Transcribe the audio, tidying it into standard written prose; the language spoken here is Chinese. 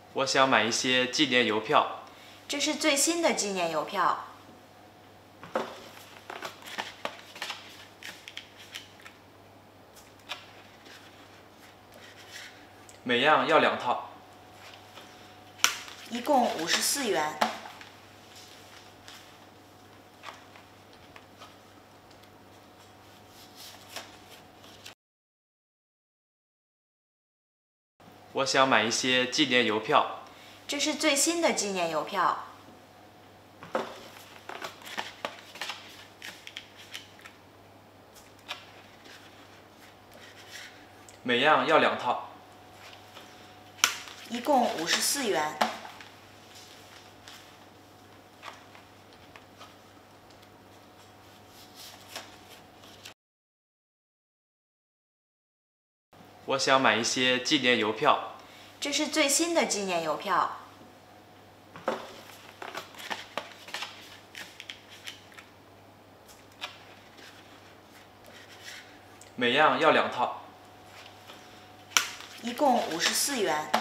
我想买一些纪念邮票。 这是最新的纪念邮票。 每样要2套。 一共54元。 我想买一些纪念邮票。 这是最新的纪念邮票。 每样要2套。 一共54元。 我想买一些纪念邮票。 这是最新的纪念邮票。 每样要2套。 一共54元。